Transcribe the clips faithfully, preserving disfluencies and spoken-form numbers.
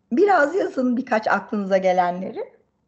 Biraz yazın birkaç aklınıza gelenleri.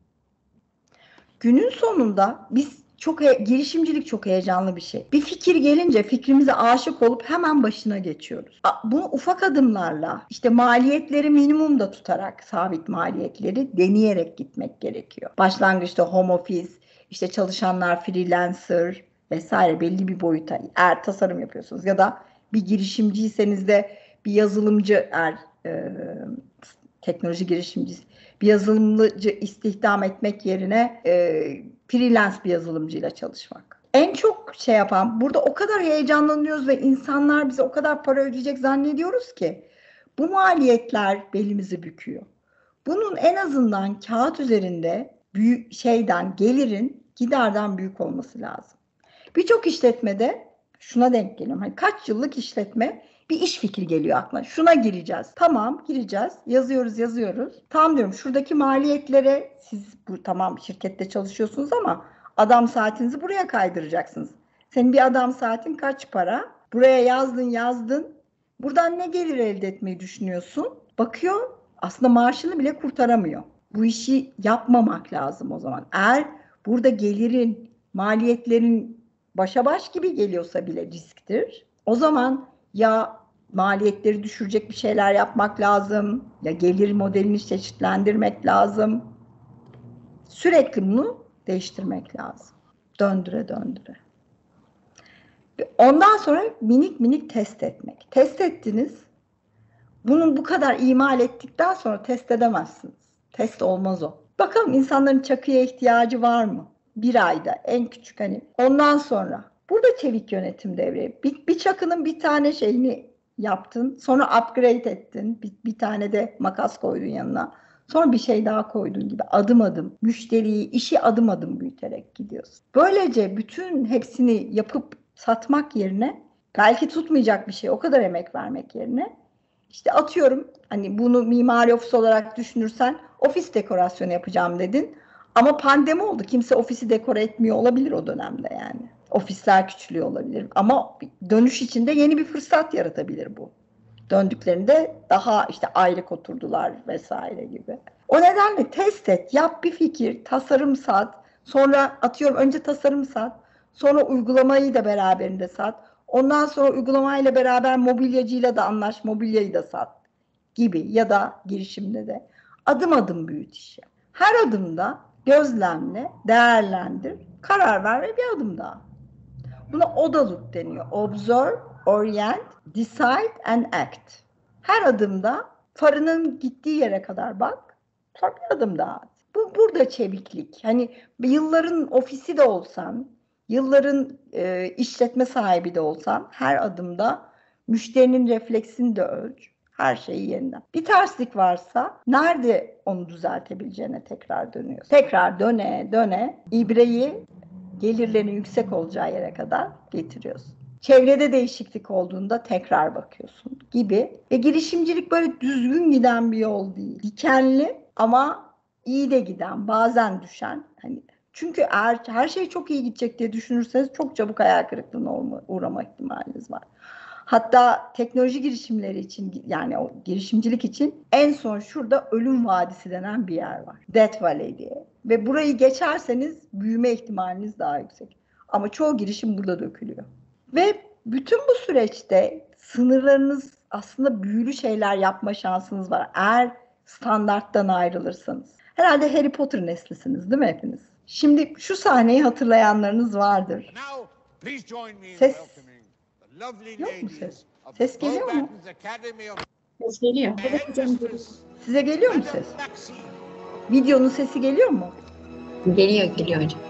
Günün sonunda biz çok he- girişimcilik çok heyecanlı bir şey. Bir fikir gelince fikrimize aşık olup hemen başına geçiyoruz. A- Bunu ufak adımlarla, işte maliyetleri minimumda tutarak, sabit maliyetleri deneyerek gitmek gerekiyor. Başlangıçta home office, işte çalışanlar freelancer vesaire belli bir boyuta, eğer tasarım yapıyorsunuz ya da bir girişimciyseniz de bir yazılımcı, eğer e, teknoloji girişimcisi, bir yazılımcı istihdam etmek yerine e, freelance bir yazılımcıyla çalışmak. En çok şey yapan, burada o kadar heyecanlanıyoruz ve insanlar bize o kadar para ödeyecek zannediyoruz ki bu maliyetler belimizi büküyor. Bunun en azından kağıt üzerinde büyük şeyden, gelirin giderden büyük olması lazım. Birçok işletmede şuna denk geliyorum. Hani kaç yıllık işletme, bir iş fikri geliyor aklına. Şuna gireceğiz. Tamam, gireceğiz. Yazıyoruz, yazıyoruz. Tamam diyorum. Şuradaki maliyetlere, siz bu tamam şirkette çalışıyorsunuz ama adam saatinizi buraya kaydıracaksınız. Senin bir adam saatin kaç para? Buraya yazdın, yazdın. Buradan ne gelir elde etmeyi düşünüyorsun? Bakıyor, aslında maaşını bile kurtaramıyor. Bu işi yapmamak lazım o zaman. Eğer burada gelirin, maliyetlerin başa baş gibi geliyorsa bile risktir. O zaman ya maliyetleri düşürecek bir şeyler yapmak lazım, ya gelir modelini çeşitlendirmek lazım. Sürekli bunu değiştirmek lazım. Döndüre döndüre. Ondan sonra minik minik test etmek. Test ettiniz. Bunu bu kadar imal ettikten sonra test edemezsiniz. Test olmaz o. Bakalım insanların çakıya ihtiyacı var mı? Bir ayda en küçük hani. Ondan sonra burada çevik yönetim devreye. Bir, bir çakının bir tane şeyini yaptın. Sonra upgrade ettin. Bir, bir tane de makas koydun yanına. Sonra bir şey daha koydun gibi adım adım müşteriyi, işi adım adım büyüterek gidiyorsun. Böylece bütün hepsini yapıp satmak yerine, belki tutmayacak bir şey, o kadar emek vermek yerine, işte atıyorum hani bunu mimari ofis olarak düşünürsen ofis dekorasyonu yapacağım dedin. Ama pandemi oldu. Kimse ofisi dekore etmiyor olabilir o dönemde yani. Ofisler küçülüyor olabilir. Ama dönüş içinde yeni bir fırsat yaratabilir bu. Döndüklerinde daha işte ayrık oturdular vesaire gibi. O nedenle test et, yap bir fikir, tasarım sat. Sonra atıyorum önce tasarım sat. Sonra uygulamayı da beraberinde sat. Ondan sonra uygulamayla beraber mobilyacıyla da anlaş, mobilyayı da sat gibi, ya da girişimde de adım adım büyüt işi. Her adımda gözlemle, değerlendir, karar ver ve bir adım daha. Buna ODA loop deniyor. Observe, Orient, Decide and Act. Her adımda farının gittiği yere kadar bak, sonra bir adım daha at. Bu burada çeviklik. Hani yılların ofisi de olsan, yılların e, işletme sahibi de olsan, her adımda müşterinin refleksini de ölç. Her şeyi yeniden. Bir terslik varsa nerede onu düzeltebileceğine tekrar dönüyorsun. Tekrar döne döne ibreyi gelirlerin yüksek olacağı yere kadar getiriyorsun. Çevrede değişiklik olduğunda tekrar bakıyorsun gibi. Ve girişimcilik böyle düzgün giden bir yol değil. Dikenli ama iyi de giden, bazen düşen. Hani çünkü eğer her şey çok iyi gidecek diye düşünürseniz çok çabuk hayal kırıklığına uğrama ihtimaliniz var. Hatta teknoloji girişimleri için, yani o girişimcilik için en son şurada ölüm vadisi denen bir yer var. Death Valley diye. Ve burayı geçerseniz büyüme ihtimaliniz daha yüksek. Ama çoğu girişim burada dökülüyor. Ve bütün bu süreçte sınırlarınız, aslında büyülü şeyler yapma şansınız var. Eğer standarttan ayrılırsanız. Herhalde Harry Potter neslisiniz değil mi hepiniz? Şimdi şu sahneyi hatırlayanlarınız vardır. Ses yok mu ses? Ses geliyor mu? Ses geliyor. Evet hocam. Size geliyor mu ses? Videonun sesi geliyor mu? Geliyor, geliyor hocam.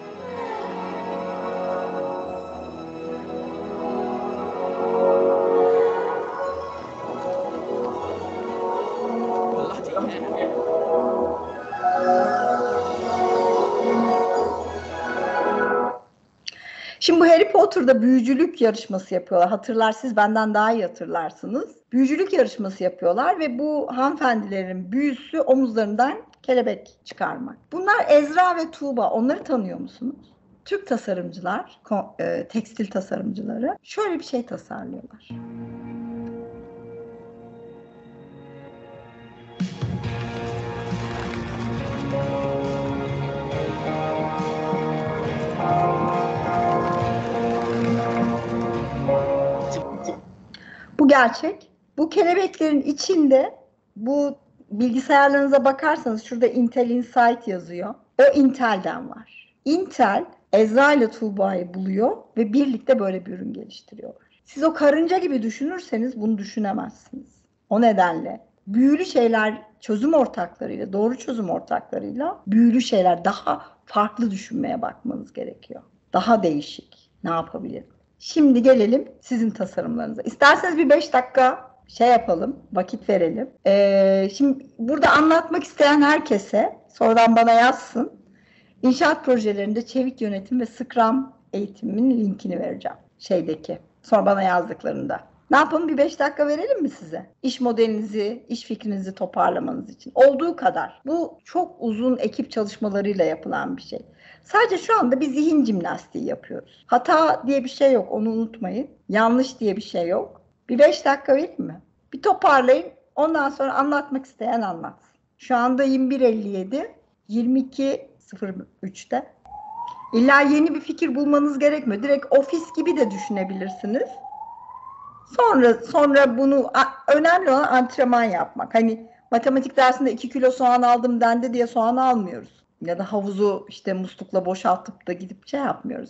Şimdi bu Harry Potter'da büyücülük yarışması yapıyorlar. Hatırlar, siz benden daha iyi hatırlarsınız. Büyücülük yarışması yapıyorlar ve bu hanımefendilerin büyüsü omuzlarından kelebek çıkarmak. Bunlar Ezra ve Tuğba. Onları tanıyor musunuz? Türk tasarımcılar, e, tekstil tasarımcıları şöyle bir şey tasarlıyorlar. gerçek. Bu kelebeklerin içinde, bu bilgisayarlarınıza bakarsanız şurada Intel Insight yazıyor. O Intel'den var. Intel Ezra ile Tuğba'yı buluyor ve birlikte böyle bir ürün geliştiriyorlar. Siz o karınca gibi düşünürseniz bunu düşünemezsiniz. O nedenle büyülü şeyler, çözüm ortaklarıyla, doğru çözüm ortaklarıyla büyülü şeyler, daha farklı düşünmeye bakmanız gerekiyor. Daha değişik. Ne yapabilirim? Şimdi gelelim sizin tasarımlarınıza. İsterseniz bir beş dakika şey yapalım, vakit verelim. Ee, şimdi burada anlatmak isteyen herkese sonradan bana yazsın. İnşaat projelerinde çevik yönetim ve Scrum eğitiminin linkini vereceğim. Şeydeki, sonra bana yazdıklarında. Ne yapalım, bir beş dakika verelim mi size? İş modelinizi, iş fikrinizi toparlamanız için. Olduğu kadar. Bu çok uzun ekip çalışmalarıyla yapılan bir şey. Sadece şu anda bir zihin jimnastiği yapıyoruz. Hata diye bir şey yok, onu unutmayın. Yanlış diye bir şey yok. Bir beş dakika vereyim mi? Bir toparlayın, ondan sonra anlatmak isteyen anlatsın. Şu anda yirmi bir elli yedi, yirmi iki sıfır üçte. İlla yeni bir fikir bulmanız gerekmiyor. Direkt ofis gibi de düşünebilirsiniz. Sonra sonra bunu, önemli olan antrenman yapmak. Hani matematik dersinde iki kilo soğan aldım dendi diye soğan almıyoruz. Ya da havuzu işte muslukla boşaltıp da gidip şey yapmıyoruz.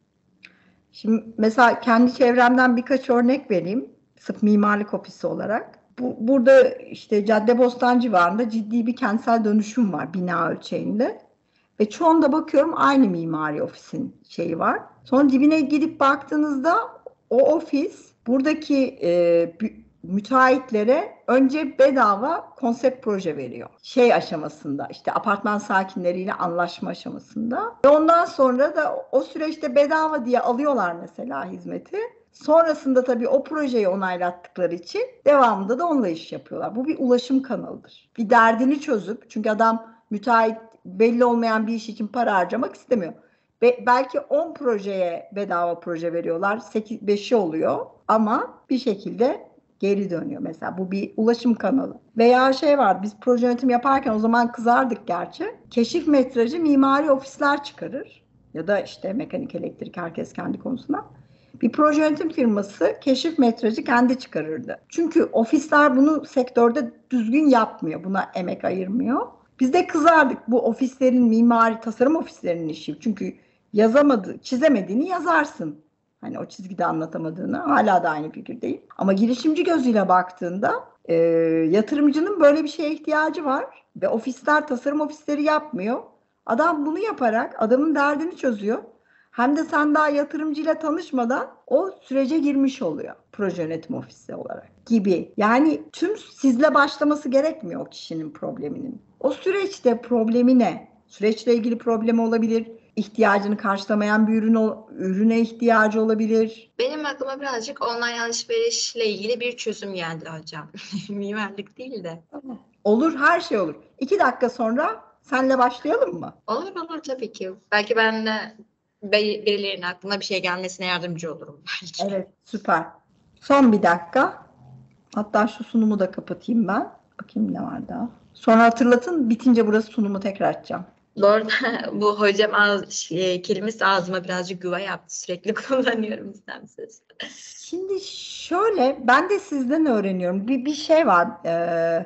Şimdi mesela kendi çevremden birkaç örnek vereyim. Sırf mimarlık ofisi olarak. Bu, burada işte Caddebostan civarında ciddi bir kentsel dönüşüm var bina ölçeğinde. Ve çoğunda bakıyorum aynı mimari ofisin şeyi var. Sonra dibine gidip baktığınızda o ofis buradaki e, müteahhitlere önce bedava konsept proje veriyor. Şey aşamasında, işte apartman sakinleriyle anlaşma aşamasında. Ve ondan sonra da o süreçte bedava diye alıyorlar mesela hizmeti. Sonrasında tabii o projeyi onaylattıkları için devamında da onunla iş yapıyorlar. Bu bir ulaşım kanalıdır. Bir derdini çözüp, çünkü adam müteahhit belli olmayan bir iş için para harcamak istemiyor. Be- belki on projeye bedava proje veriyorlar. sekiz beşi oluyor ama bir şekilde geri dönüyor mesela. Bu bir ulaşım kanalı. Veya şey var, biz proje yönetim yaparken o zaman kızardık gerçi. Keşif metrajı mimari ofisler çıkarır. Ya da işte mekanik, elektrik, herkes kendi konusuna. Bir proje yönetim firması keşif metrajı kendi çıkarırdı. Çünkü ofisler bunu sektörde düzgün yapmıyor. Buna emek ayırmıyor. Biz de kızardık, bu ofislerin, mimari tasarım ofislerinin işi. Çünkü yazamadı, çizemediğini yazarsın. Hani o çizgide anlatamadığını, hala da aynı fikirdeyim. Ama girişimci gözüyle baktığında e, yatırımcının böyle bir şeye ihtiyacı var. Ve ofisler tasarım ofisleri yapmıyor. Adam bunu yaparak adamın derdini çözüyor. Hem de sen daha yatırımcıyla tanışmadan o sürece girmiş oluyor. Proje yönetim ofisi olarak gibi. Yani tüm sizle başlaması gerekmiyor o kişinin probleminin. O süreçte problemi ne? Süreçle ilgili problemi olabilir. İhtiyacını karşılamayan bir ürün, ürüne ihtiyacı olabilir. Benim aklıma birazcık online alışverişle ilgili bir çözüm geldi hocam. Mimarlık değil de. Olur, her şey olur. İki dakika sonra senle başlayalım mı? Olur olur tabii ki. Belki ben de birilerinin aklına bir şey gelmesine yardımcı olurum belki. Evet, süper. Son bir dakika. Hatta şu sunumu da kapatayım ben. Bakayım ne var daha. Sonra hatırlatın, bitince burası sunumu tekrar açacağım. Bu arada bu hocam ağız, şey, kelimesi ağzıma birazcık güve yaptı. Sürekli kullanıyorum istemsiz. Şimdi şöyle, ben de sizden öğreniyorum. Bir, bir şey var. E,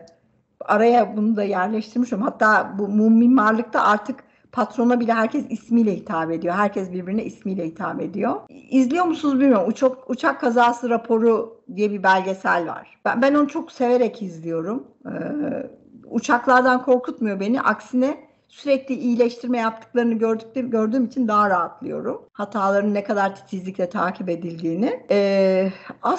araya bunu da yerleştirmişim. Hatta bu mimarlıkta artık patrona bile herkes ismiyle hitap ediyor. Herkes birbirine ismiyle hitap ediyor. İzliyor musunuz bilmiyorum. Uçak, uçak kazası raporu diye bir belgesel var. Ben, ben onu çok severek izliyorum. Ee, uçaklardan korkutmuyor beni. Aksine sürekli iyileştirme yaptıklarını gördükleri, gördüğüm için daha rahatlıyorum. Hataların ne kadar titizlikle takip edildiğini. Ee,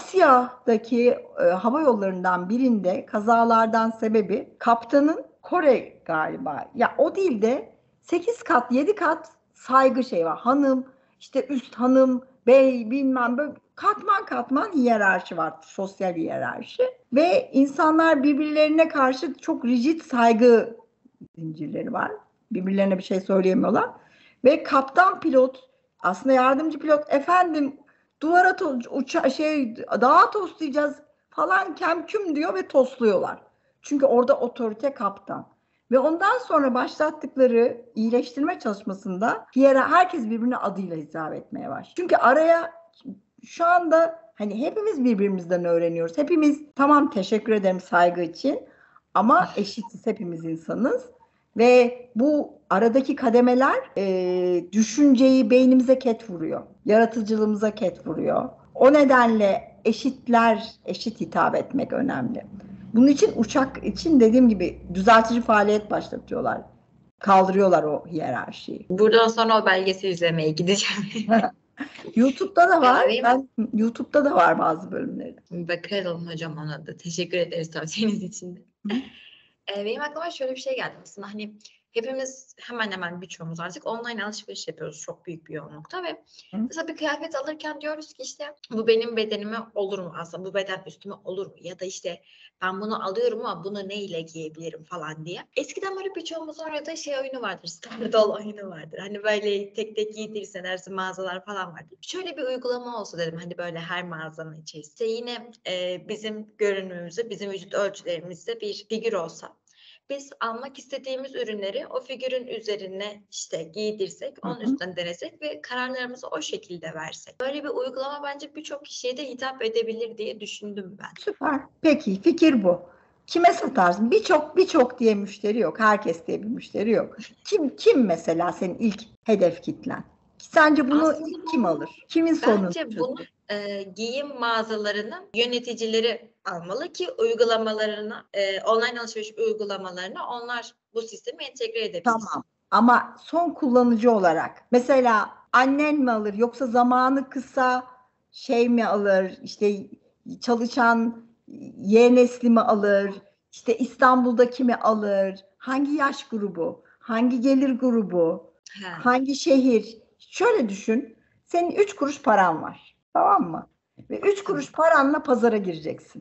Asya'daki e, hava yollarından birinde kazalardan sebebi kaptanın Kore galiba. Ya o değil de sekiz kat, yedi kat saygı şey var. Hanım, işte üst hanım, bey, bilmem böyle katman katman hiyerarşi var. Sosyal hiyerarşi. Ve insanlar birbirlerine karşı çok rigid saygı zincirleri var. Birbirlerine bir şey söyleyemiyorlar. Ve kaptan pilot, aslında yardımcı pilot, efendim duvara to- uça şey dağa toslayacağız falan kemküm diyor ve tosluyorlar. Çünkü orada otorite kaptan. Ve ondan sonra başlattıkları iyileştirme çalışmasında diğer herkes birbirine adıyla hitap etmeye başlıyor. Çünkü araya şu anda Hani hepimiz birbirimizden öğreniyoruz. Hepimiz tamam teşekkür ederim saygı için ama eşitiz, hepimiz insanız. Ve bu aradaki kademeler e, düşünceyi beynimize ket vuruyor. Yaratıcılığımıza ket vuruyor. O nedenle eşitler, eşit hitap etmek önemli. Bunun için uçak için dediğim gibi düzeltici faaliyet başlatıyorlar. Kaldırıyorlar o hiyerarşiyi. Buradan sonra o belgeseli izlemeye gideceğim. YouTube'da da var. Benim- Ben YouTube'da da var bazı bölümleri. Bakalım hocam ona da. Teşekkür ederiz tavsiyeniz için de. Ee, benim aklıma şöyle bir şey geldi aslında. Hani hepimiz hemen hemen birçoğumuz artık online alışveriş yapıyoruz çok büyük bir yoğunlukta ve Hı. mesela bir kıyafet alırken diyoruz ki işte bu benim bedenime olur mu aslında, bu beden üstüme olur mu, ya da işte ben bunu alıyorum ama bunu neyle giyebilirim falan diye. Eskiden böyle birçoğumuzun orada şey oyunu vardır, standart oyunu vardır. Hani böyle tek tek giydirirsen dersin mağazalar falan vardır. Şöyle bir uygulama olsa dedim, hani böyle her mağazanın içerisinde yine e, bizim görünümümüzde, bizim vücut ölçülerimizde bir figür olsa. Biz almak istediğimiz ürünleri o figürün üzerine işte giydirsek, onun Hı hı. üstünden denesek ve kararlarımızı o şekilde versek. Böyle bir uygulama bence birçok kişiye de hitap edebilir diye düşündüm ben. Süper. Peki fikir bu. Kime satarsın? Birçok birçok diye müşteri yok. Herkes diye bir müşteri yok. Kim kim mesela senin ilk hedef kitlen? Sence bunu Aslında ilk kim alır? Kimin sorunu Bence çözülür? bunu e, giyim mağazalarının yöneticileri almalı ki uygulamalarına, e, online alışveriş uygulamalarına onlar bu sistemi entegre edebilsin. Tamam. Ama son kullanıcı olarak mesela annen mi alır yoksa zamanı kısa şey mi alır? İşte çalışan Y nesli mi alır? İşte İstanbul'daki mi alır? Hangi yaş grubu? Hangi gelir grubu? Ha. Hangi şehir? Şöyle düşün. Senin üç kuruş paran var. Tamam mı? Ve üç kuruş paranla pazara gireceksin.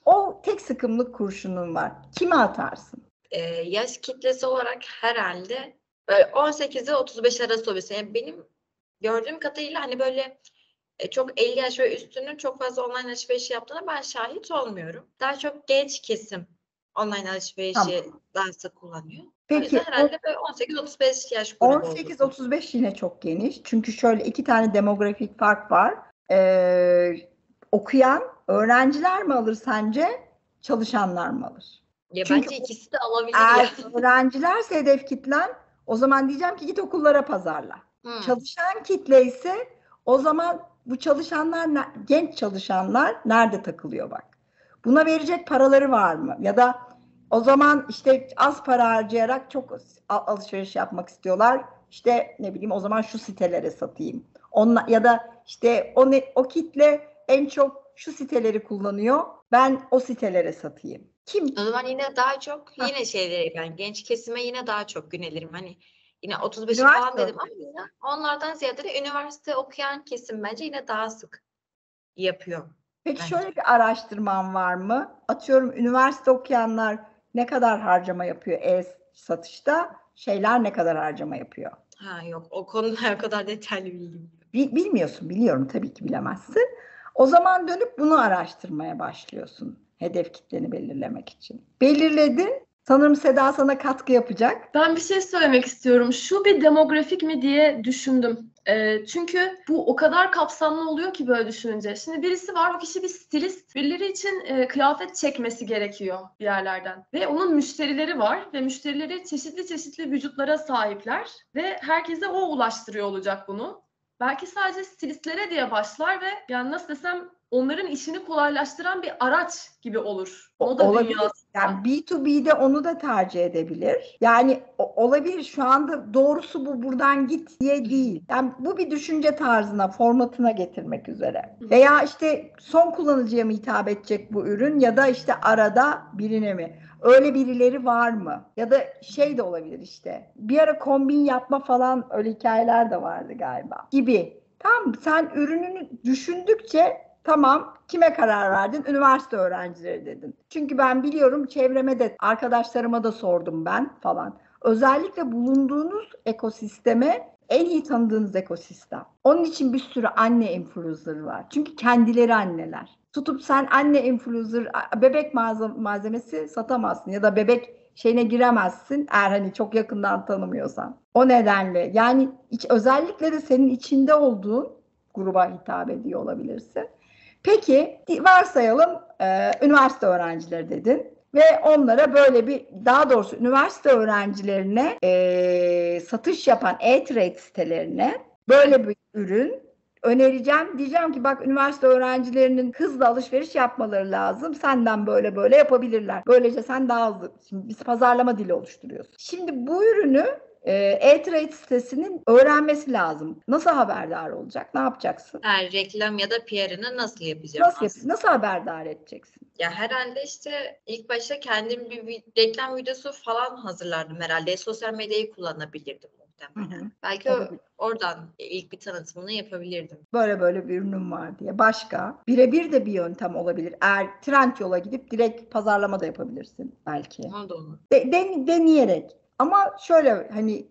O tek sıkımlık kurşunun var. Kime atarsın? e, yaş kitlesi olarak herhalde böyle on sekiz ile otuz beş arası oluyor. Yani benim gördüğüm kadarıyla hani böyle e, çok elli yaş ve üstünün çok fazla online alışveriş yaptığına ben şahit olmuyorum. Daha çok genç kesim online alışverişi Tamam. daha sık kullanıyor. O Peki yüzden herhalde böyle on sekiz otuz beş yaş grubu on olur. sekiz otuz beş yine çok geniş. Çünkü şöyle iki tane demografik fark var. Ee, okuyan öğrenciler mi alır sence? Çalışanlar mı alır? Ya Çünkü bence ikisi de alabilir eğer ya. öğrencilerse hedef kitlen, o zaman diyeceğim ki git okullara pazarla. Hmm. Çalışan kitle ise o zaman bu çalışanlar, genç çalışanlar nerede takılıyor bak. Buna verecek paraları var mı? Ya da o zaman işte az para harcayarak çok alışveriş yapmak istiyorlar. İşte ne bileyim o zaman şu sitelere satayım. Onla, ya da işte o, ne, o kitle en çok şu siteleri kullanıyor. Ben o sitelere satayım. Kim? O zaman yine daha çok yine şeyleri, ben genç kesime yine daha çok yönelirim. Hani yine otuz beşi falan Üniversite dedim ama yine onlardan ziyade de üniversite okuyan kesim bence yine daha sık yapıyor. Peki bence. şöyle bir araştırman var mı? Atıyorum üniversite okuyanlar ne kadar harcama yapıyor e-satışta? Şeyler ne kadar harcama yapıyor? Ha yok, o konuda o kadar detaylı bilgim yok. Bil- Bilmiyorsun, biliyorum tabii ki bilemezsin. O zaman dönüp bunu araştırmaya başlıyorsun hedef kitleni belirlemek için. Belirledin. Sanırım Seda sana katkı yapacak. Ben bir şey söylemek istiyorum. Şu bir demografik mi diye düşündüm. Ee, çünkü bu o kadar kapsamlı oluyor ki böyle düşününce. Şimdi birisi var, o kişi bir stilist. Birileri için e, kıyafet çekmesi gerekiyor bir yerlerden. Ve onun müşterileri var ve müşterileri çeşitli çeşitli vücutlara sahipler. Ve herkese o ulaştırıyor olacak bunu. Belki sadece stilistlere diye başlar ve yani nasıl desem onların işini kolaylaştıran bir araç gibi olur. Moda Olabilir. dünyası. Yani B iki B'de onu da tercih edebilir. Yani o- olabilir, şu anda doğrusu bu, buradan git diye değil. Yani bu bir düşünce tarzına, formatına getirmek üzere. Veya işte son kullanıcıya mı hitap edecek bu ürün ya da işte arada birine mi? Öyle birileri var mı? Ya da şey de olabilir işte. Bir ara kombin yapma falan, öyle hikayeler de vardı galiba. Gibi. Tamam, sen ürününü düşündükçe tamam, kime karar verdin? Üniversite öğrencileri dedin. Çünkü ben biliyorum, çevreme de, arkadaşlarıma da sordum ben falan. Özellikle bulunduğunuz ekosisteme en iyi tanıdığınız ekosistem. Onun için bir sürü anne influencer var. Çünkü kendileri anneler. Tutup sen anne influencer, bebek malzemesi satamazsın ya da bebek şeyine giremezsin eğer hani çok yakından tanımıyorsan. O nedenle yani iç, özellikle de senin içinde olduğun gruba hitap ediyor olabilirsin. Peki varsayalım e, üniversite öğrencileri dedin ve onlara böyle bir, daha doğrusu üniversite öğrencilerine e, satış yapan e-trade sitelerine böyle bir ürün önereceğim. Diyeceğim ki bak, üniversite öğrencilerinin hızlı alışveriş yapmaları lazım. Senden böyle böyle yapabilirler. Böylece sen daha hızlı. Şimdi biz pazarlama dili oluşturuyoruz. Şimdi bu ürünü e-trade sitesinin öğrenmesi lazım. Nasıl haberdar olacak? Ne yapacaksın? Yani reklam ya da P R'ını nasıl yapacağım Nasıl yapıyorsun? Nasıl haberdar edeceksin? Ya herhalde işte ilk başta kendim bir vi- reklam videosu falan hazırlardım herhalde. Sosyal medyayı kullanabilirdim muhtemelen. Hı hı. Belki o- Olabilir. oradan ilk bir tanıtımını yapabilirdim. Böyle böyle bir ürünüm var diye. Başka? Birebir de bir yöntem olabilir. Eğer Trendyol'a gidip direkt pazarlama da yapabilirsin belki. O da olur. De, den- deneyerek. Ama şöyle hani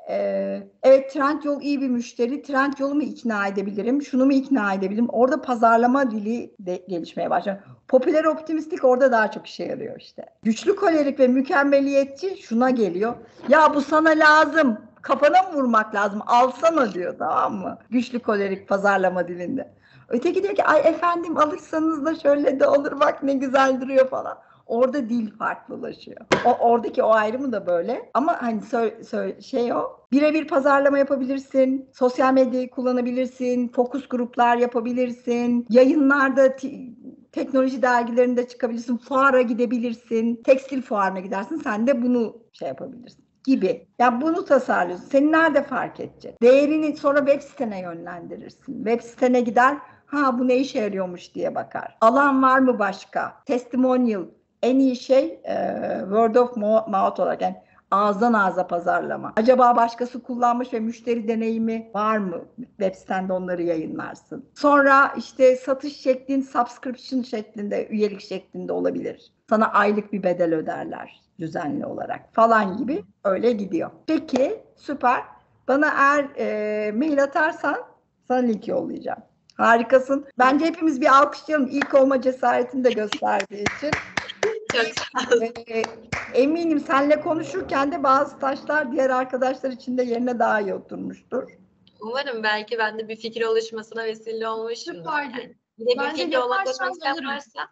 e, evet, Trendyol iyi bir müşteri. Trendyol'u mu ikna edebilirim? Şunu mu ikna edebilirim? Orada pazarlama dili de gelişmeye başlıyor. Popüler optimistik orada daha çok işe yarıyor işte. Güçlü kolerik ve mükemmeliyetçi şuna geliyor. Ya bu sana lazım. Kafana mı vurmak lazım? Alsana diyor, tamam mı? Güçlü kolerik pazarlama dilinde. Öteki diyor ki ay efendim alırsanız da şöyle de olur, bak ne güzel duruyor falan. Orada dil farklılaşıyor. O, oradaki o ayrımı da böyle. Ama hani sö- sö- şey o. Birebir pazarlama yapabilirsin. Sosyal medyayı kullanabilirsin. Fokus gruplar yapabilirsin. Yayınlarda t- teknoloji dergilerinde çıkabilirsin. Fuara gidebilirsin. Tekstil fuarına gidersin. Sen de bunu şey yapabilirsin gibi. Yani bunu tasarlıyorsun. Seni nerede fark edecek? Değerini sonra web sitene yönlendirirsin. Web sitene gider. Ha, bu ne işe yarıyormuş diye bakar. Alan var mı başka? Testimonial. En iyi şey e, word of mouth olarak, yani ağızdan ağza pazarlama. Acaba başkası kullanmış ve müşteri deneyimi var mı? Web sitende onları yayınlarsın. Sonra işte satış şeklin subscription şeklinde, üyelik şeklinde olabilir. Sana aylık bir bedel öderler düzenli olarak falan gibi, öyle gidiyor. Peki, süper. Bana eğer e, mail atarsan sana link yollayacağım. Harikasın. Bence hepimiz bir alkışlayalım ilk olma cesaretini de gösterdiği için. Çok sağ olun. Ee, eminim seninle konuşurken de bazı taşlar diğer arkadaşlar için de yerine daha iyi oturmuştur. Umarım belki bende bir fikir oluşmasına vesile olmuşumdur. Süperdi. Yani. Bir de bir Bence fikir olarak yaparsan isteyen alırım. varsa.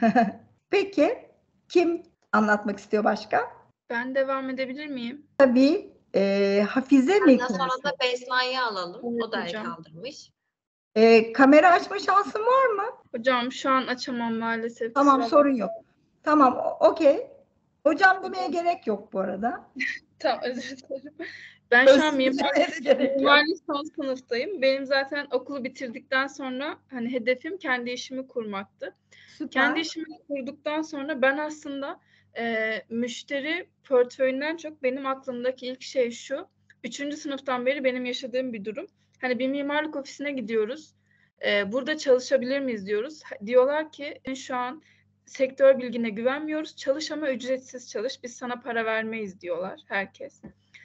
Peki, kim anlatmak istiyor başka? Ben devam edebilir miyim? Tabii e, Hafize mi Ondan sonra konuşuyor? da Besma'yı alalım. Evet O da el hocam. kaldırmış. E, kamera açma şansın var mı? Hocam şu an açamam maalesef. Tamam, kusura sorun yok. Tamam, o- okey. Hocam demeye gerek yok bu arada. Tamam, özür dilerim. Ben şu an Özür mimar, dilemeye de gerek yok. mimarlık son sınıftayım. Benim zaten okulu bitirdikten sonra hani hedefim kendi işimi kurmaktı. Süper. Kendi işimi kurduktan sonra ben aslında e, müşteri portföyünden çok benim aklımdaki ilk şey şu. Üçüncü sınıftan beri benim yaşadığım bir durum. Hani bir mimarlık ofisine gidiyoruz. E, burada çalışabilir miyiz diyoruz. Diyorlar ki şu an sektör bilgine güvenmiyoruz. Çalış ama ücretsiz çalış. Biz sana para vermeyiz diyorlar herkes.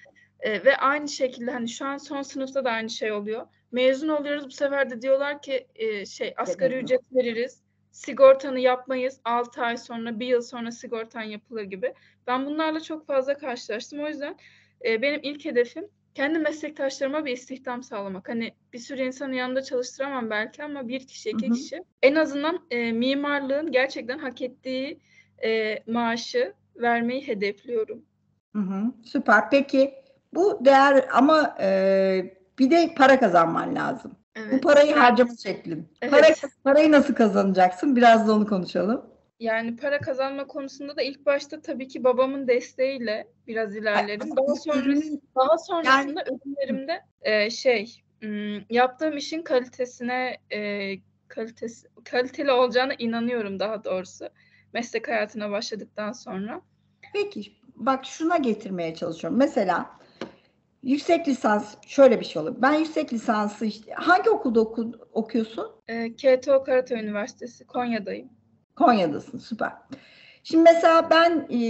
E, ve aynı şekilde hani şu an son sınıfta da aynı şey oluyor. Mezun oluyoruz, bu sefer de diyorlar ki e, şey asgari Evet. ücret veririz. Sigortanı yapmayız. altı ay sonra, bir yıl sonra sigortan yapılır gibi. Ben bunlarla çok fazla karşılaştım. O yüzden e, benim ilk hedefim kendi meslektaşlarıma bir istihdam sağlamak. Hani bir sürü insanı yanında çalıştıramam belki ama bir kişi, iki Hı hı. kişi. En azından e, mimarlığın gerçekten hak ettiği e, maaşı vermeyi hedefliyorum. Hı hı, süper. Peki bu değer ama e, bir de para kazanman lazım. Bu Evet. parayı Yani- harcama şeklin. Evet. Para, parayı nasıl kazanacaksın? Biraz da onu konuşalım. Yani para kazanma konusunda da ilk başta tabii ki babamın desteğiyle biraz ilerledim. Daha sonra Ürünün- daha sonrasında ürünlerimde e, şey m, yaptığım işin kalitesine e, kalitesi kaliteli olacağına inanıyorum daha doğrusu. Meslek hayatına başladıktan sonra. Peki bak, şuna getirmeye çalışıyorum. Mesela yüksek lisans şöyle bir şey olur. Ben yüksek lisansı işte hangi okulda oku, okuyorsun? E, K T O Karatay Üniversitesi, Konya'dayım. Konya'dasın, süper. Şimdi mesela ben e,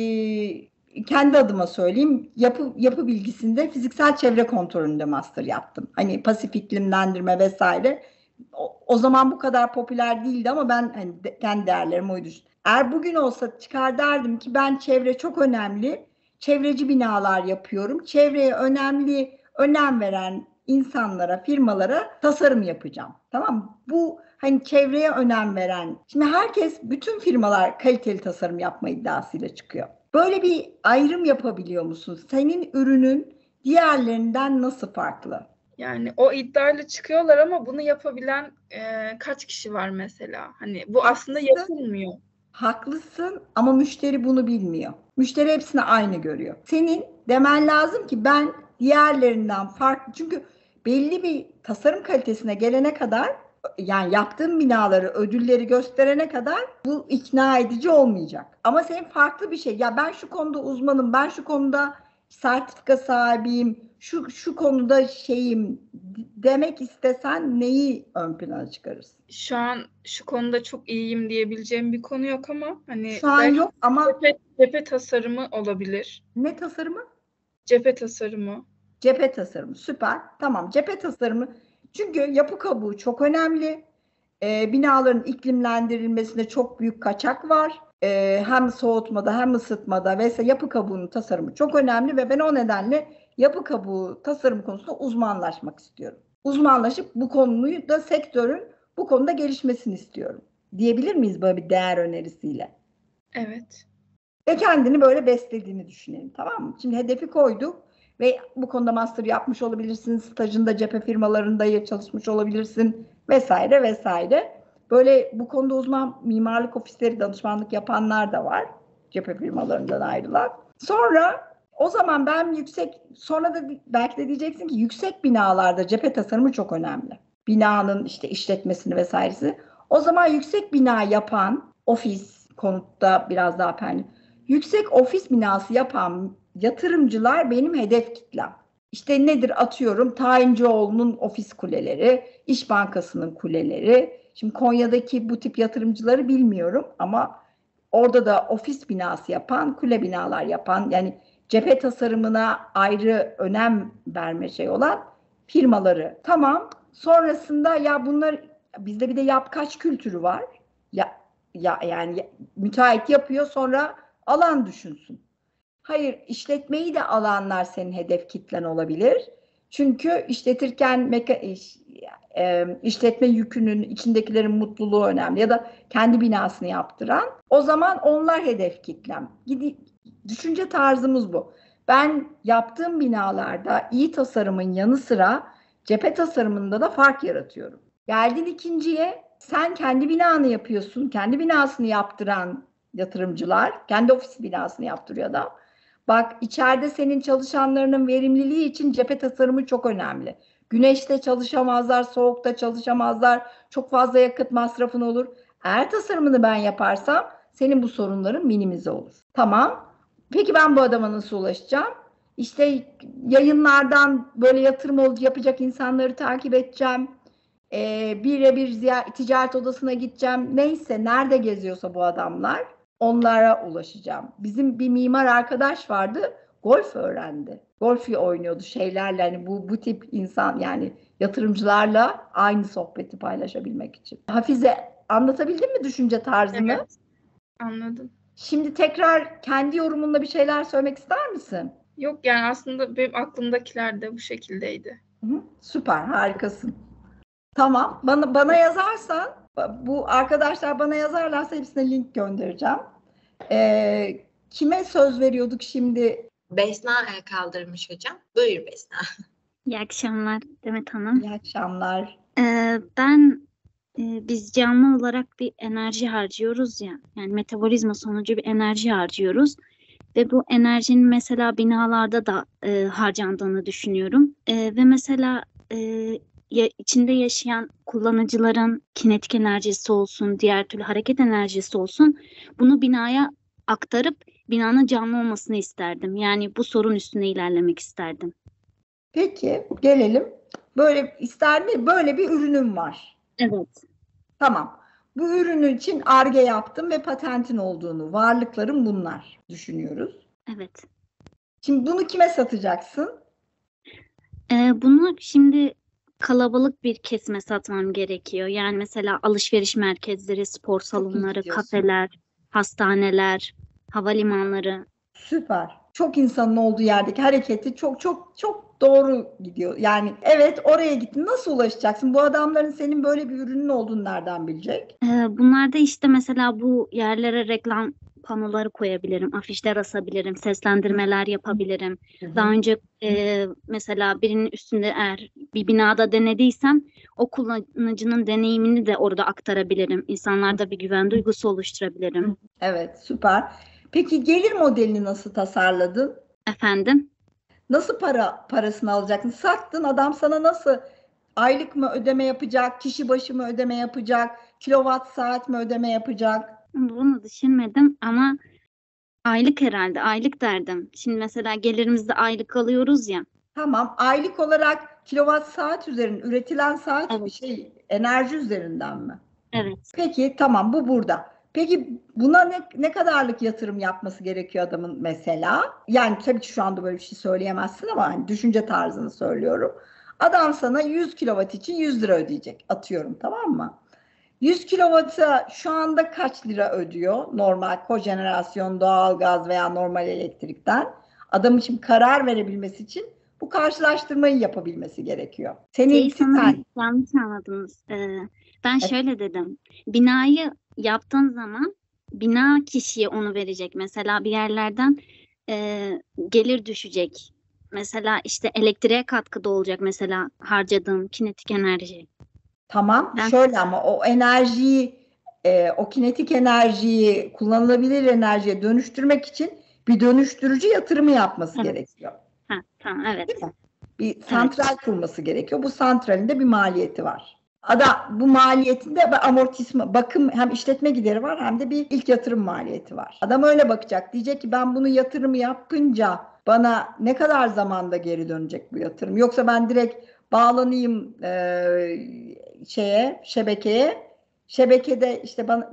kendi adıma söyleyeyim, yapı yapı bilgisinde fiziksel çevre kontrolünde master yaptım. Hani pasif iklimlendirme vesaire. O, o zaman bu kadar popüler değildi ama ben hani de, kendi değerlerim oydu. Eğer bugün olsa çıkar derdim ki ben çevre çok önemli. Çevreci binalar yapıyorum. Çevreye önemli önem veren insanlara, firmalara tasarım yapacağım. Tamam mı? Bu hani çevreye önem veren. Şimdi herkes, bütün firmalar kaliteli tasarım yapma iddiasıyla çıkıyor. Böyle bir ayrım yapabiliyor musun? Senin ürünün diğerlerinden nasıl farklı? Yani o iddiayla çıkıyorlar ama bunu yapabilen e, kaç kişi var mesela? Hani bu aslında yapılmıyor. Haklısın ama müşteri bunu bilmiyor. Müşteri hepsini aynı görüyor. Senin demen lazım ki ben diğerlerinden farklı. Çünkü belli bir tasarım kalitesine gelene kadar, yani yaptığın binaları, ödülleri gösterene kadar bu ikna edici olmayacak. Ama senin farklı bir şey. Ya ben şu konuda uzmanım, ben şu konuda sertifika sahibiyim, şu şu konuda şeyim demek istesen neyi ön plana çıkarırsın? Şu an şu konuda çok iyiyim diyebileceğim bir konu yok ama hani Şu an belki yok ama cephe, cephe tasarımı olabilir. ne tasarımı? Cephe tasarımı. Cephe tasarımı. Süper. Tamam. Cephe tasarımı. Çünkü yapı kabuğu çok önemli. Ee, binaların iklimlendirilmesinde çok büyük kaçak var. Ee, hem soğutmada hem ısıtmada vesaire yapı kabuğunun tasarımı çok önemli ve ben o nedenle yapı kabuğu tasarım konusunda uzmanlaşmak istiyorum. Uzmanlaşıp bu konuyu da sektörün bu konuda gelişmesini istiyorum. Diyebilir miyiz böyle bir değer önerisiyle? Evet. Ve kendini böyle beslediğini düşünelim, tamam mı? Şimdi hedefi koyduk ve bu konuda master yapmış olabilirsin, stajında cephe firmalarında çalışmış olabilirsin vesaire vesaire. Böyle bu konuda uzman mimarlık ofisleri, danışmanlık yapanlar da var cephe firmalarından ayrılan. Sonra o zaman ben yüksek, sonra da belki de diyeceksin ki yüksek binalarda cephe tasarımı çok önemli. Binanın işte işletmesini vesairesi. O zaman yüksek bina yapan ofis, konutta biraz daha penli. Yüksek ofis binası yapan yatırımcılar benim hedef kitlem. İşte nedir, atıyorum Tayincioğlu'nun ofis kuleleri, İş Bankası'nın kuleleri. Şimdi Konya'daki bu tip yatırımcıları bilmiyorum ama orada da ofis binası yapan, kule binalar yapan, yani cephe tasarımına ayrı önem verme şey olan firmaları. Tamam. Sonrasında ya bunlar, bizde bir de yapkaç kültürü var. Ya, ya yani müteahhit yapıyor, sonra alan düşünsün. Hayır, işletmeyi de alanlar senin hedef kitlen olabilir. Çünkü işletirken meka- işletme yükünün, içindekilerin mutluluğu önemli. Ya da kendi binasını yaptıran. O zaman onlar hedef kitlem. Düşünce tarzımız bu. Ben yaptığım binalarda iyi tasarımın yanı sıra cephe tasarımında da fark yaratıyorum. Geldin ikinciye, sen kendi binanı yapıyorsun. Kendi binasını yaptıran yatırımcılar, kendi ofis binasını yaptırıyor adam. Bak, içeride senin çalışanlarının verimliliği için cephe tasarımı çok önemli. Güneşte çalışamazlar, soğukta çalışamazlar, çok fazla yakıt masrafın olur. Eğer tasarımını ben yaparsam senin bu sorunların minimize olur. Tamam. Peki ben bu adama nasıl ulaşacağım? İşte yayınlardan böyle yatırım yapacak insanları takip edeceğim. Ee, birebir ziyaret, ticaret odasına gideceğim. Neyse, nerede geziyorsa bu adamlar, onlara ulaşacağım. Bizim bir mimar arkadaş vardı, golf öğrendi. Golf oynuyordu şeylerle, hani bu bu tip insan, yani yatırımcılarla aynı sohbeti paylaşabilmek için. Hafize, anlatabildim mi düşünce tarzını? Evet. Anladım. Şimdi tekrar kendi yorumunla bir şeyler söylemek ister misin? Yok, yani aslında benim aklımdakiler de bu şekildeydi. Hı, süper, harikasın. Tamam, bana bana yazarsan, bu arkadaşlar bana yazarlarsa hepsine link göndereceğim. Ee, kime söz veriyorduk şimdi? Besna el kaldırmış hocam. Buyur Besna. İyi akşamlar Demet Hanım. İyi akşamlar. Ee, ben e, biz canlı olarak bir enerji harcıyoruz ya, yani metabolizma sonucu bir enerji harcıyoruz ve bu enerjinin mesela binalarda da e, harcandığını düşünüyorum. E, ve mesela e, ya, içinde yaşayan kullanıcıların kinetik enerjisi olsun, diğer türlü hareket enerjisi olsun, bunu binaya aktarıp binanın canlı olmasını isterdim. Yani bu sorun üstüne ilerlemek isterdim. Peki, gelelim. Böyle ister mi? Böyle bir ürünüm var. Evet. Tamam. Bu ürünün için Ar-Ge yaptım ve patentin olduğunu, varlıklarım bunlar düşünüyoruz. Evet. Şimdi bunu kime satacaksın? Ee, bunu şimdi kalabalık bir kesime satmam gerekiyor. Yani mesela alışveriş merkezleri, spor salonları, gidiyorsun. kafeler, hastaneler, havalimanları. Süper. Çok insanın olduğu yerdeki hareketi çok çok çok doğru gidiyor. Yani evet oraya gittin, nasıl ulaşacaksın? Bu adamların senin böyle bir ürünün olduğunu nereden bilecek? Ee, bunlarda işte mesela bu yerlere reklam panoları koyabilirim, afişler asabilirim, seslendirmeler yapabilirim. Daha önce e, mesela birinin üstünde eğer bir binada denediysem o kullanıcının deneyimini de orada aktarabilirim. İnsanlarda bir güven duygusu oluşturabilirim. Evet, süper. Peki gelir modelini nasıl tasarladın? Efendim? Nasıl para parasını alacaksın? Sattın, adam sana nasıl aylık mı ödeme yapacak, kişi başı mı ödeme yapacak, kilowatt saat mi ödeme yapacak? Bunu düşünmedim ama aylık herhalde, aylık derdim. Şimdi mesela gelirimizde aylık alıyoruz ya. Tamam, aylık olarak kilowatt saat üzerinden üretilen saat bir Evet. şey enerji üzerinden mi? Evet. Peki tamam, bu burada. Peki buna ne, ne kadarlık yatırım yapması gerekiyor adamın mesela? Yani tabii ki şu anda böyle bir şey söyleyemezsin ama hani düşünce tarzını söylüyorum. Adam sana yüz kilowatt için yüz lira ödeyecek. Atıyorum, tamam mı? yüz kilowatt'a şu anda kaç lira ödüyor? Normal kojenerasyon, doğalgaz veya normal elektrikten. Adam için karar verebilmesi için bu karşılaştırmayı yapabilmesi gerekiyor. Senin Şeyi sen sanırım yanlış anladınız. Ee, ben şöyle dedim. Binayı yaptığın zaman bina kişiye onu verecek. Mesela bir yerlerden e, gelir düşecek. Mesela işte elektriğe katkıda olacak mesela harcadığım kinetik enerji. tamam, Ben şöyle ama o enerjiyi, e, o kinetik enerjiyi kullanılabilir enerjiye dönüştürmek için bir dönüştürücü yatırımı yapması evet. gerekiyor. Ha, tamam evet. Değil mi? Bir Evet. santral kurması gerekiyor. Bu santralin de bir maliyeti var. Ada bu maliyetinde amortisma, bakım, hem işletme gideri var hem de bir ilk yatırım maliyeti var. Adam öyle bakacak. Diyecek ki ben bunu yatırımı yapınca bana ne kadar zamanda geri dönecek bu yatırım? Yoksa ben direkt bağlanayım e, şeye, şebekeye. Şebekede işte bana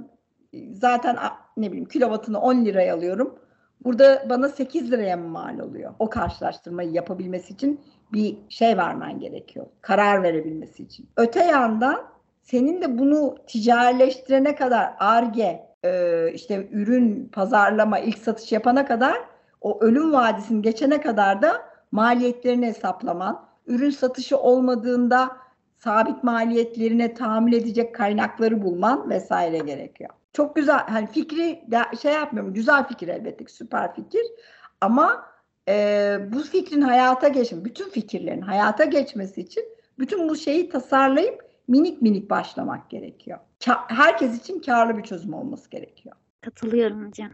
zaten ne bileyim kilovatını on liraya alıyorum. Burada bana sekiz liraya mı mal oluyor? O karşılaştırmayı yapabilmesi için bir şey vermen gerekiyor. Karar verebilmesi için. Öte yandan senin de bunu ticarileştirene kadar Ar-Ge, e, işte ürün pazarlama, ilk satış yapana kadar, o ölüm vadisini geçene kadar da maliyetlerini hesaplaman, ürün satışı olmadığında sabit maliyetlerine tahammül edecek kaynakları bulman vesaire gerekiyor. Çok güzel, hani fikri şey yapmıyorum, güzel fikir elbette ki, süper fikir ama e, bu fikrin hayata geçmesi, bütün fikirlerin hayata geçmesi için bütün bu şeyi tasarlayıp minik minik başlamak gerekiyor. Ka- herkes için karlı bir çözüm olması gerekiyor. Katılıyorum hocam.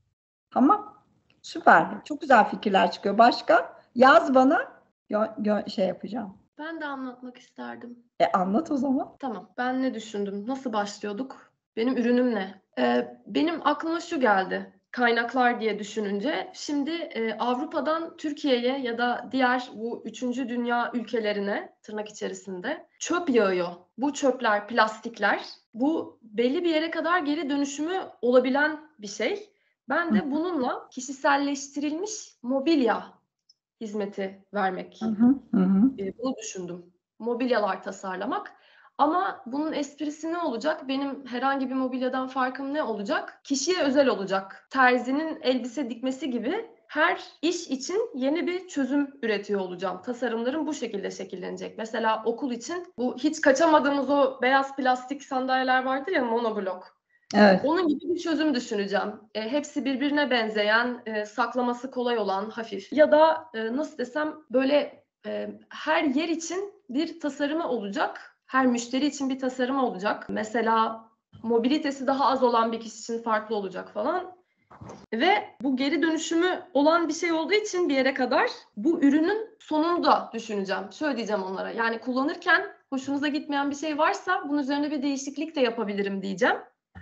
Tamam, süper, çok güzel fikirler çıkıyor. Başka? Yaz bana, gö- gö- şey yapacağım. Ben de anlatmak isterdim. E anlat o zaman. Tamam, ben ne düşündüm? Nasıl başlıyorduk? Benim ürünüm ne? Ee, benim aklıma şu geldi. Kaynaklar diye düşününce. Şimdi e, Avrupa'dan Türkiye'ye ya da diğer bu üçüncü dünya ülkelerine tırnak içerisinde çöp yağıyor. Bu çöpler, plastikler. Bu belli bir yere kadar geri dönüşümü olabilen bir şey. Ben de bununla kişiselleştirilmiş mobilya hizmeti vermek. Hı hı, hı hı. E, bunu düşündüm. Mobilyalar tasarlamak. Ama bunun esprisi ne olacak? Benim herhangi bir mobilyadan farkım ne olacak? Kişiye özel olacak. Terzinin elbise dikmesi gibi her iş için yeni bir çözüm üretiyor olacağım. Tasarımlarım bu şekilde şekillenecek. Mesela okul için bu hiç kaçamadığımız o beyaz plastik sandalyeler vardır ya, monoblok. Evet. Onun gibi bir çözüm düşüneceğim. E, hepsi birbirine benzeyen, e, saklaması kolay olan, hafif. Ya da e, nasıl desem böyle e, her yer için bir tasarımı olacak. Her müşteri için bir tasarımı olacak. Mesela mobilitesi daha az olan bir kişi için farklı olacak falan. Ve bu geri dönüşümü olan bir şey olduğu için bir yere kadar bu ürünün sonunu da düşüneceğim. Şöyle diyeceğim onlara. Yani kullanırken hoşunuza gitmeyen bir şey varsa bunun üzerine bir değişiklik de yapabilirim diyeceğim.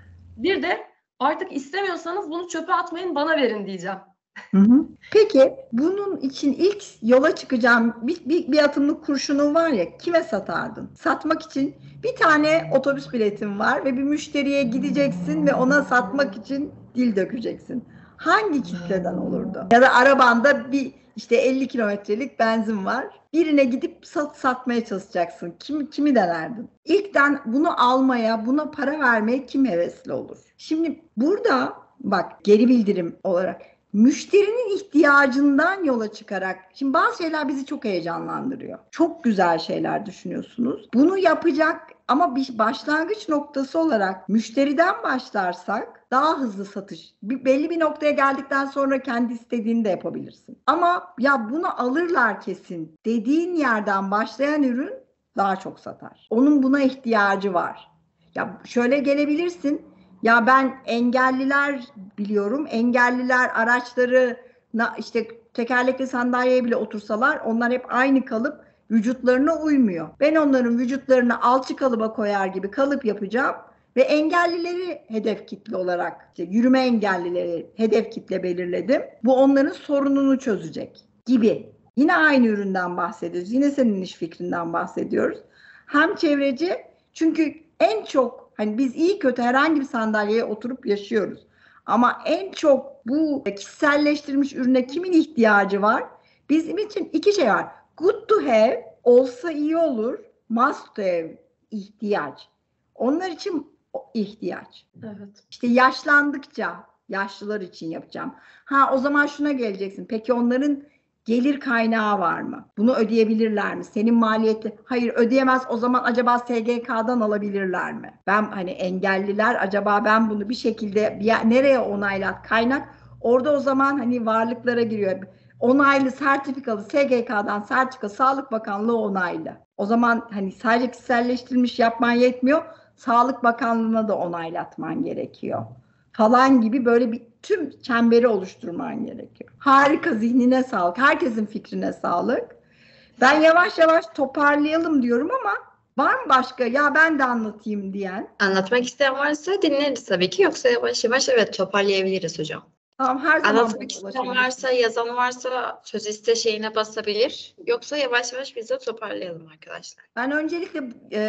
Bir de artık istemiyorsanız bunu çöpe atmayın, bana verin diyeceğim. Hı hı. Peki bunun için ilk yola çıkacağım bir, bir, bir atımlık kurşunun var ya, kime satardın? Satmak için bir tane otobüs biletin var ve bir müşteriye gideceksin ve ona satmak için dil dökeceksin. Hangi kitleden olurdu? Ya da arabanda bir işte elli kilometrelik benzin var. Birine gidip sat, satmaya çalışacaksın. Kim, kimi denerdin? İlkten bunu almaya, buna para vermeye kim hevesli olur? Şimdi burada bak, geri bildirim olarak müşterinin ihtiyacından yola çıkarak, şimdi bazı şeyler bizi çok heyecanlandırıyor. Çok güzel şeyler düşünüyorsunuz. Bunu yapacak ama bir başlangıç noktası olarak müşteriden başlarsak daha hızlı satış. Bir, belli bir noktaya geldikten sonra kendi istediğini de yapabilirsin. Ama ya bunu alırlar kesin dediğin yerden başlayan ürün daha çok satar. Onun buna ihtiyacı var. Ya şöyle gelebilirsin. Ya ben engelliler biliyorum. Engelliler araçları işte tekerlekli sandalyeye bile otursalar onlar hep aynı kalıp vücutlarına uymuyor. Ben onların vücutlarını alçı kalıba koyar gibi kalıp yapacağım ve engellileri hedef kitle olarak, işte yürüme engellileri hedef kitle belirledim. Bu onların sorununu çözecek gibi. Yine aynı üründen bahsediyoruz. Yine senin iş fikrinden bahsediyoruz. Hem çevreci, çünkü en çok hani biz iyi kötü herhangi bir sandalyeye oturup yaşıyoruz. Ama en çok bu kişiselleştirilmiş ürüne kimin ihtiyacı var? Bizim için iki şey var. Good to have olsa iyi olur. Must have ihtiyaç. Onlar için ihtiyaç. Evet. İşte yaşlandıkça yaşlılar için yapacağım. Ha o zaman şuna geleceksin. Peki onların gelir kaynağı var mı? Bunu ödeyebilirler mi? Senin maliyeti, hayır ödeyemez, o zaman acaba S G K'dan alabilirler mi? Ben hani engelliler acaba ben bunu bir şekilde bir yer, nereye onaylat kaynak? Orada o zaman hani varlıklara giriyor. Onaylı, sertifikalı, S G K'dan sertifika, Sağlık Bakanlığı onaylı. O zaman hani sadece kişiselleştirilmiş yapman yetmiyor. Sağlık Bakanlığı'na da onaylatman gerekiyor. Falan gibi böyle bir tüm çemberi oluşturman gerekiyor. Harika, zihnine sağlık. Herkesin fikrine sağlık. Ben yavaş yavaş toparlayalım diyorum ama var mı başka ya ben de anlatayım diyen? Anlatmak isteyen varsa dinleriz tabii ki. Yoksa yavaş yavaş evet toparlayabiliriz hocam. Tamam, her zaman Anlatmak isteyen varsa, yazan varsa söz iste şeyine basabilir. Yoksa yavaş yavaş biz de toparlayalım arkadaşlar. Ben öncelikle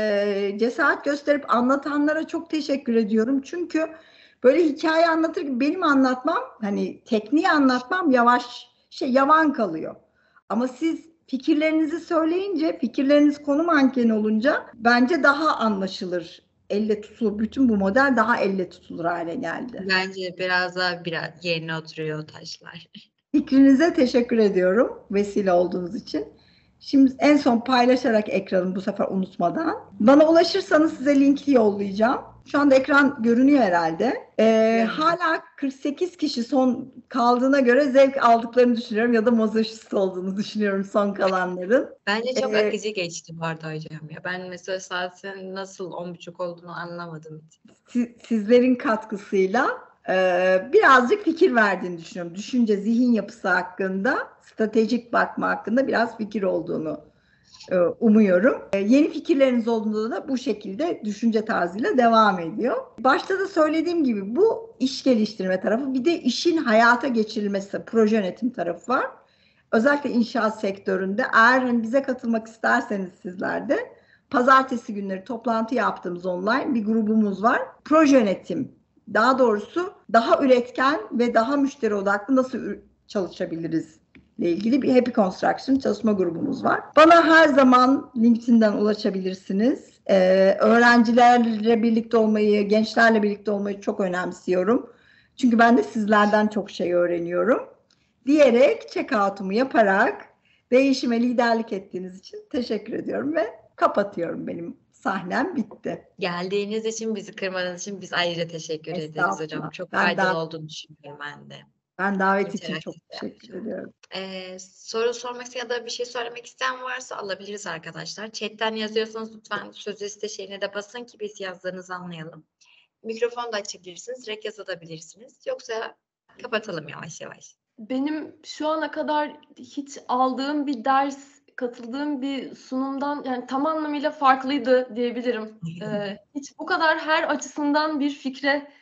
e, cesaret gösterip anlatanlara çok teşekkür ediyorum. Çünkü böyle hikaye anlatırken benim anlatmam, hani tekniği anlatmam yavaş, şey yavan kalıyor. Ama siz fikirlerinizi söyleyince, fikirleriniz konu mankeni olunca bence daha anlaşılır. Elle tutulur. Bütün bu model daha elle tutulur hale geldi. Bence biraz daha biraz yerine oturuyor o taşlar. Fikrinize teşekkür ediyorum vesile olduğunuz için. Şimdi en son paylaşarak ekranı bu sefer unutmadan. Bana ulaşırsanız size linki yollayacağım. Şu anda ekran görünüyor herhalde. Ee, evet. Hala kırk sekiz kişi son kaldığına göre zevk aldıklarını düşünüyorum ya da mazoşist olduğunu düşünüyorum son kalanların. Bence çok ee, akıcı geçti bu arada hocam ya. Ben mesela saatin nasıl on buçuk olduğunu anlamadım. Siz, sizlerin katkısıyla e, birazcık fikir verdiğini düşünüyorum. Düşünce, zihin yapısı hakkında, stratejik bakma hakkında biraz fikir olduğunu e, umuyorum. E, yeni fikirleriniz olduğunda da bu şekilde düşünce tarzıyla devam ediyor. Başta da söylediğim gibi bu iş geliştirme tarafı, bir de işin hayata geçirilmesi, proje yönetim tarafı var. Özellikle inşaat sektöründe eğer bize katılmak isterseniz sizler de pazartesi günleri toplantı yaptığımız online bir grubumuz var. Proje yönetim, daha doğrusu daha üretken ve daha müşteri odaklı nasıl çalışabiliriz ile ilgili bir Happy Construction çalışma grubumuz var. Bana her zaman LinkedIn'den ulaşabilirsiniz. Ee, öğrencilerle birlikte olmayı, gençlerle birlikte olmayı çok önemsiyorum. Çünkü ben de sizlerden çok şey öğreniyorum. Diyerek check-out'umu yaparak değişime liderlik ettiğiniz için teşekkür ediyorum ve kapatıyorum. Benim sahnem bitti. Geldiğiniz için, bizi kırmadığınız için biz ayrıca teşekkür ederiz hocam. Çok Ben faydalı daha, olduğunu düşünüyorum ben de. Ben davet için çok teşekkür yapacağım. ediyorum. Ee, soru sormak ya da bir şey söylemek isteyen varsa alabiliriz arkadaşlar. Chat'ten yazıyorsanız lütfen söz iste şeyine de basın ki biz yazdığınızı anlayalım. Mikrofonu da açabilirsiniz, direkt yazabilirsiniz. Yoksa kapatalım yavaş yavaş. Benim şu ana kadar hiç aldığım bir ders, katıldığım bir sunumdan yani tam anlamıyla farklıydı diyebilirim. Ee, hiç bu kadar her açısından bir fikre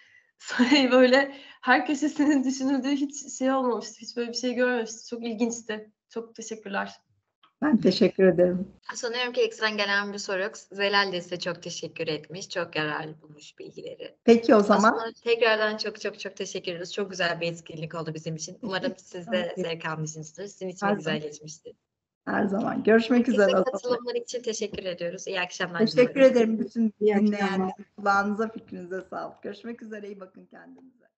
böyle her köşesinin düşünüldüğü hiç şey olmamıştı. Hiç böyle bir şey görmemiştim. Çok ilginçti. Çok teşekkürler. Ben teşekkür ederim. Sanıyorum ki ekstradan gelen bir soru yok. Zelal de size çok teşekkür etmiş. Çok yararlı bulmuş bilgileri. Peki o zaman. Aslında tekrardan çok çok çok teşekkür ederiz. Çok güzel bir etkinlik oldu bizim için. Umarım siz de zevk almışsınızdır. Sizin için de güzel geçmiştir. Her zaman. Görüşmek Herkese üzere. katılımları için teşekkür ediyoruz. İyi akşamlar. Teşekkür ederim bütün dinleyenler. Kulağınıza, fikrinize sağlık. Görüşmek üzere. İyi bakın kendinize.